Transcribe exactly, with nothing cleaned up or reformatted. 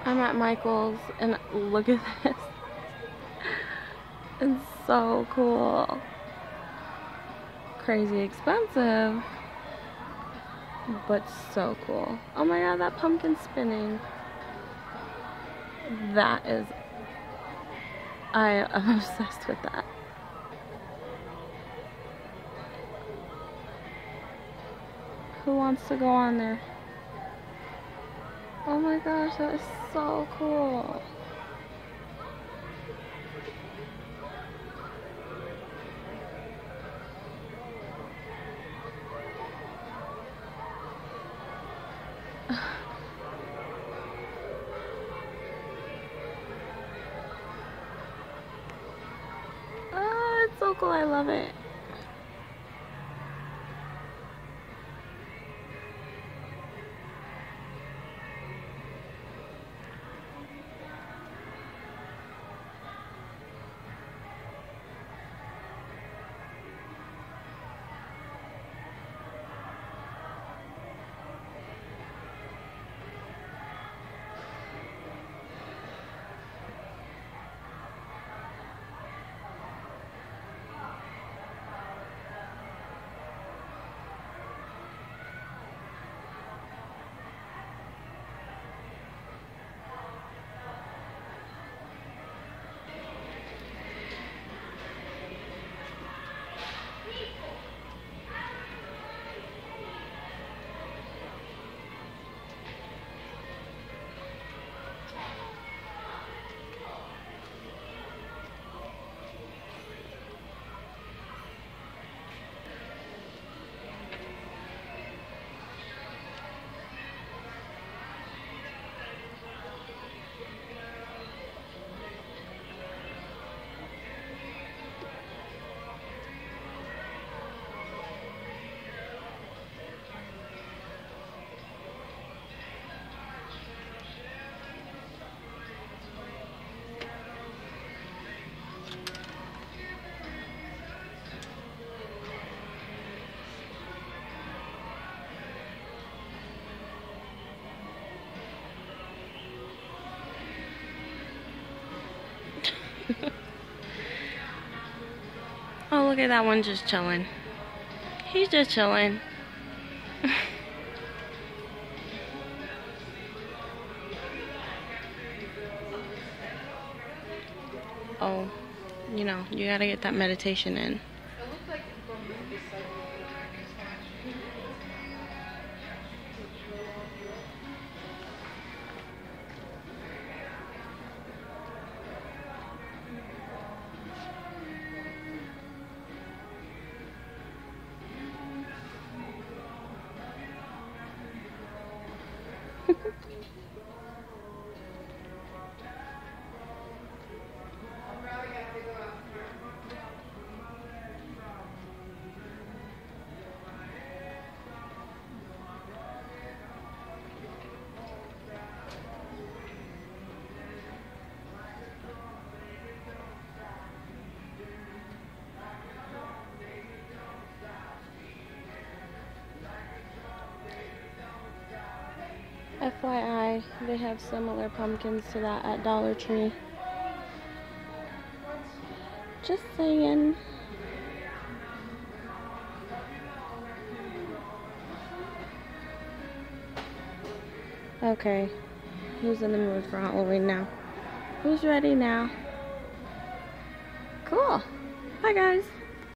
I'm at Michael's and look at this. It's so cool. Crazy expensive, but so cool. Oh my god, that pumpkin spinning. That is, I am obsessed with that. Who wants to go on there? Oh my gosh, that is so cool. Oh, it's so cool, I love it. Oh, look at that one just chilling. He's just chilling. Oh, you know, you gotta get that meditation in. F Y I, they have similar pumpkins to that at Dollar Tree. Just saying. Okay, who's in the mood for Halloween now? Who's ready now? Cool. Bye guys.